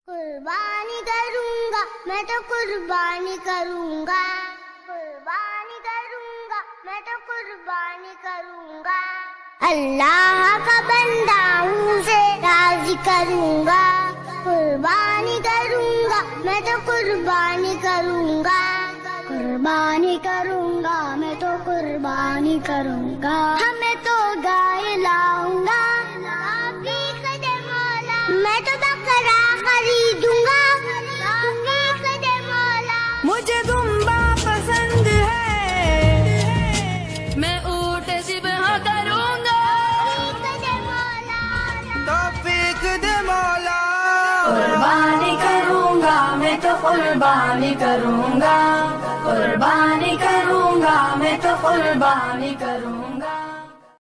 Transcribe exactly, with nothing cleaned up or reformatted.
कुर्बानी करूंगा मैं तो कुर्बानी करूंगा, कुर्बानी करूंगा मैं तो कुर्बानी करूंगा। अल्लाह का बंदा हूँ उसे राजी करूंगा। कुर्बानी करूंगा मैं तो कुर्बानी करूंगा, कुर्बानी करूंगा मैं तो कुर्बानी करूंगा। हमें तो गाय लाऊंगा मैं तो बकरा खरीदूंगा, मुझे दुम्बा पसंद है मैं ऊँट ज़िब्ह करूंगा। तौफीक दे मौला, कुर्बानी करूंगा मैं तो कुर्बानी करूंगा, कुर्बानी करूंगा मैं तो कुर्बानी करूंगा।